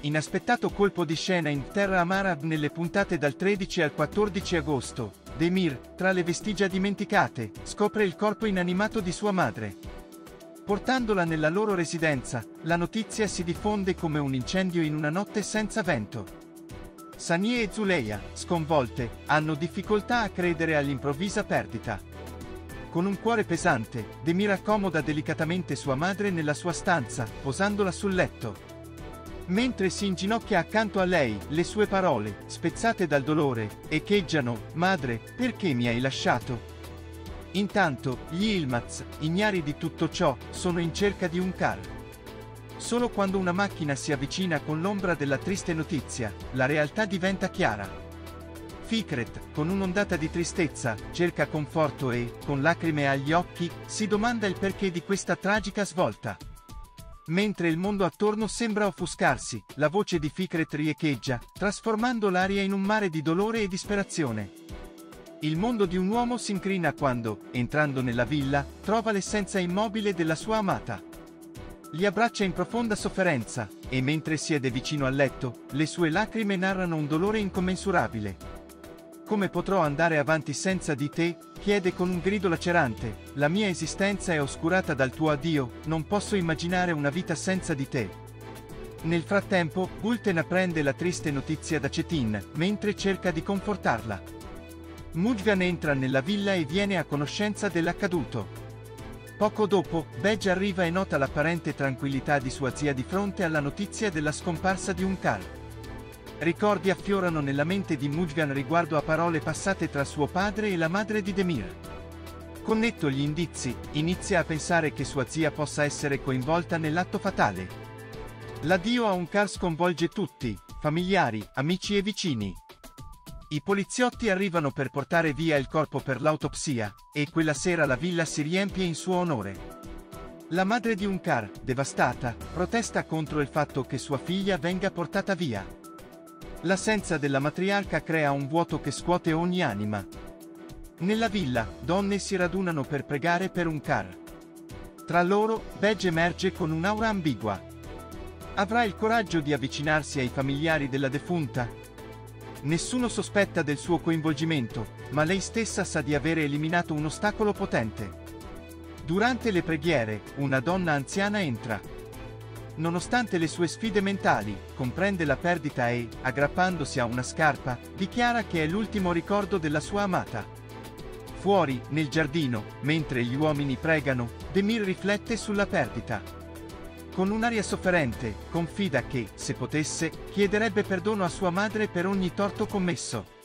Inaspettato colpo di scena in Terra Amara nelle puntate dal 13 al 14 agosto. Demir, tra le vestigia dimenticate, scopre il corpo inanimato di sua madre. Portandola nella loro residenza, la notizia si diffonde come un incendio in una notte senza vento. Sanie e Zuleia, sconvolte, hanno difficoltà a credere all'improvvisa perdita. Con un cuore pesante, Demir accomoda delicatamente sua madre nella sua stanza, posandola sul letto. Mentre si inginocchia accanto a lei, le sue parole, spezzate dal dolore, echeggiano: "Madre, perché mi hai lasciato?" Intanto, gli Yılmaz, ignari di tutto ciò, sono in cerca di un car. Solo quando una macchina si avvicina con l'ombra della triste notizia, la realtà diventa chiara. Fikret, con un'ondata di tristezza, cerca conforto e, con lacrime agli occhi, si domanda il perché di questa tragica svolta. Mentre il mondo attorno sembra offuscarsi, la voce di Fikret riecheggia, trasformando l'aria in un mare di dolore e disperazione. Il mondo di un uomo si incrina quando, entrando nella villa, trova l'essenza immobile della sua amata. Li abbraccia in profonda sofferenza, e mentre siede vicino al letto, le sue lacrime narrano un dolore incommensurabile. "Come potrò andare avanti senza di te?" chiede con un grido lacerante. "La mia esistenza è oscurata dal tuo addio, non posso immaginare una vita senza di te." Nel frattempo, Gülten apprende la triste notizia da Çetin, mentre cerca di confortarla. Müjgan entra nella villa e viene a conoscenza dell'accaduto. Poco dopo, Bege arriva e nota l'apparente tranquillità di sua zia di fronte alla notizia della scomparsa di un car. Ricordi affiorano nella mente di Müjgan riguardo a parole passate tra suo padre e la madre di Demir. Connetto gli indizi, inizia a pensare che sua zia possa essere coinvolta nell'atto fatale. L'addio a un car sconvolge tutti, familiari, amici e vicini. I poliziotti arrivano per portare via il corpo per l'autopsia, e quella sera la villa si riempie in suo onore. La madre di un car, devastata, protesta contro il fatto che sua figlia venga portata via. L'assenza della matriarca crea un vuoto che scuote ogni anima. Nella villa, donne si radunano per pregare per un car. Tra loro, Bege emerge con un'aura ambigua. Avrà il coraggio di avvicinarsi ai familiari della defunta? Nessuno sospetta del suo coinvolgimento, ma lei stessa sa di avere eliminato un ostacolo potente. Durante le preghiere, una donna anziana entra. Nonostante le sue sfide mentali, comprende la perdita e, aggrappandosi a una scarpa, dichiara che è l'ultimo ricordo della sua amata. Fuori, nel giardino, mentre gli uomini pregano, Demir riflette sulla perdita. Con un'aria sofferente, confida che, se potesse, chiederebbe perdono a sua madre per ogni torto commesso.